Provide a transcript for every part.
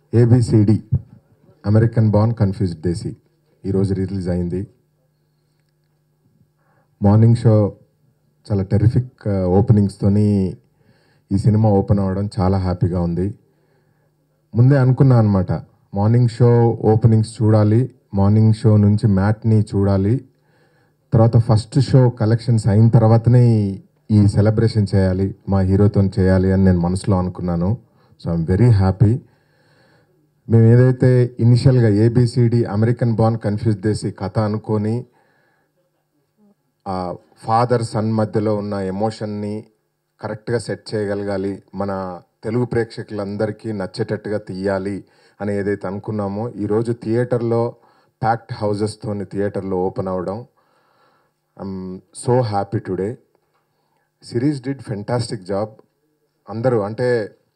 A B C D American born confused desi ఈరోజు release అయింది. Morning show చాలా టెరిఫిక్ ఓపెనింగ్స్తోని ఈ సినిమా ఓపెన్ అవ్వడం చాలా హ్యాపీగా ఉంది. ముందే అనుకున్నా అనమాట, మార్నింగ్ షో ఓపెనింగ్స్ చూడాలి, మార్నింగ్ షో నుంచి మ్యాట్ని చూడాలి, తర్వాత ఫస్ట్ షో కలెక్షన్స్ అయిన తర్వాతనే ఈ సెలబ్రేషన్ చేయాలి, మా హీరోతో చేయాలి అని నేను మనసులో అనుకున్నాను. So I'm very happy. మేము ఏదైతే ఇనిషియల్గా ABCD American born confused desi కథ అనుకొని ఫాదర్ సన్ మధ్యలో ఉన్న ఎమోషన్ని కరెక్ట్గా సెట్ చేయగలగాలి, మన తెలుగు ప్రేక్షకులందరికీ నచ్చేటట్టుగా తీయాలి అని ఏదైతే అనుకున్నామో, ఈరోజు థియేటర్లో ప్యాక్డ్ హౌజెస్తో థియేటర్లో ఓపెన్ అవ్వడం, I'm so happy today. Sirish did fantastic job. అందరూ అంటే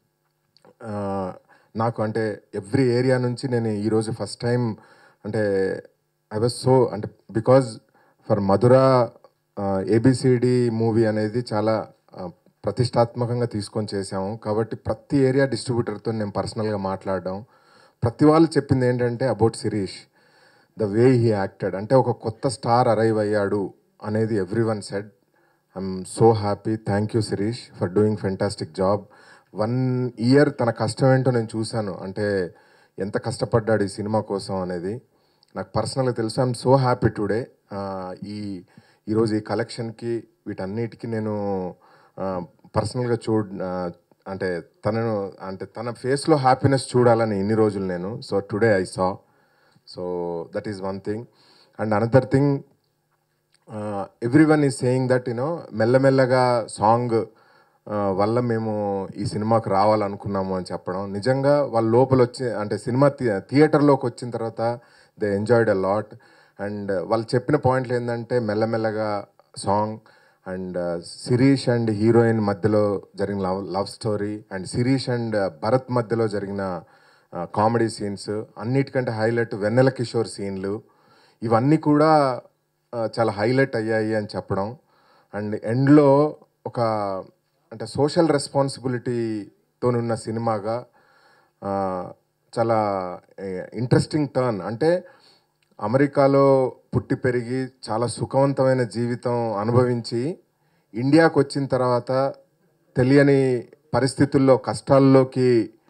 నాకు అంటే ఎవ్రీ ఏరియా నుంచి నేను ఈరోజు ఫస్ట్ టైం అంటే ఐ వాజ్ సో అంటే because for Madhura ABCD movie అనేది చాలా ప్రతిష్టాత్మకంగా తీసుకొని చేసాము కాబట్టి ప్రతి ఏరియా డిస్ట్రిబ్యూటర్తో నేను పర్సనల్గా మాట్లాడడం, ప్రతి వాళ్ళు చెప్పింది ఏంటంటే about Sirish, the way he acted, అంటే ఒక కొత్త స్టార్ అరైవ్ అయ్యాడు అనేది everyone said. I'm so happy. Thank you Sirish for doing fantastic job. 1 year తన కష్టం ఏంటో నేను చూశాను, అంటే ఎంత కష్టపడ్డాడు ఈ సినిమా కోసం అనేది నాకు పర్సనల్గా తెలుసు. I'm so happy today. ఈరోజు ఈ కలెక్షన్కి వీటన్నిటికీ నేను పర్సనల్గా అంటే తన ఫేస్లో హ్యాపీనెస్ చూడాలని ఇన్ని రోజులు నేను. So today I saw. So that is one thing. And another thing, everyone is saying that మెల్లమెల్లగా సాంగ్ వల్ల మేము ఈ సినిమాకి రావాలనుకున్నాము అని చెప్పడం, నిజంగా వాళ్ళ లోపల వచ్చి అంటే సినిమా థియేటర్లోకి వచ్చిన తర్వాత they enjoyed a lot. And వాళ్ళు చెప్పిన పాయింట్లు ఏంటంటే మెల్లమెల్లగా song and Sirish and heroine మధ్యలో జరిగిన love story and Sirish and Bharat మధ్యలో జరిగిన కామెడీ సీన్స్, అన్నిటికంటే హైలైట్ వెన్నెల కిషోర్ సీన్లు, ఇవన్నీ కూడా చాలా హైలైట్ అయ్యాయి అని చెప్పడం. అండ్ ఎండ్లో ఒక అంటే సోషల్ రెస్పాన్సిబిలిటీతోనున్న సినిమాగా చాలా ఇంట్రెస్టింగ్ టర్న్, అంటే అమెరికాలో పుట్టి పెరిగి చాలా సుఖవంతమైన జీవితం అనుభవించి ఇండియాకు వచ్చిన తర్వాత తెలియని పరిస్థితుల్లో కష్టాల్లోకి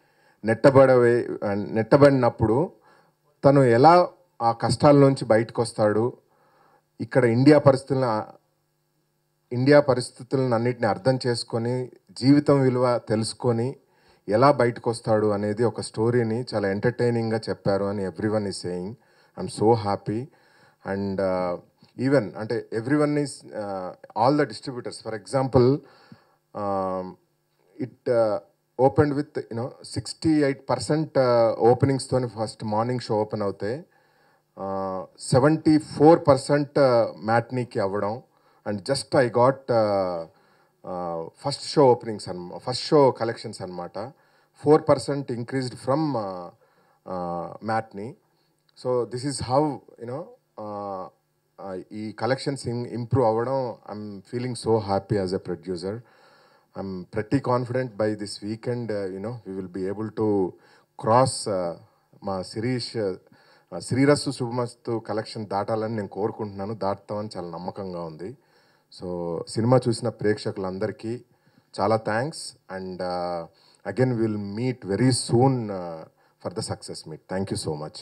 నెట్టబడినప్పుడు తను ఎలా ఆ కష్టాల నుంచి బయటకు వస్తాడు, ఇక్కడ ఇండియా పరిస్థితులను అన్నిటిని అర్థం చేసుకొని జీవితం విలువ తెలుసుకొని ఎలా బయటకు వస్తాడు అనేది ఒక స్టోరీని చాలా ఎంటర్టైనింగ్గా చెప్పారు అని everyone is saying. I'm so happy. And even అంటే everyone is all the distributors, for example it opened with 68% ఓపెనింగ్స్తో ఫస్ట్ మార్నింగ్ షో ఓపెన్ అవుతాయి, 74% మ్యాట్నీకి అవ్వడం. And just I got first show collections అనమాట, 4% increased from matinee. So this is how ఈ collections improve అవ్వడం. I'm feeling so happy as a producer. I'm pretty confident by this weekend we will be able to cross మా శ్రీరస్సు శుభమస్తు collection దాటాలని నేను కోరుకుంటున్నాను. దాటుతామని చాలా నమ్మకంగా ఉంది. So cinema చూసిన ప్రేక్షకులందరికీ చాలా thanks. And again will meet very soon for the success meet. Thank you so much.